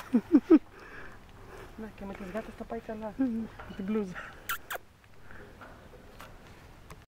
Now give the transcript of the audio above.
Να και με τις γάτες τα πάει καλά. Με την μπλούζα.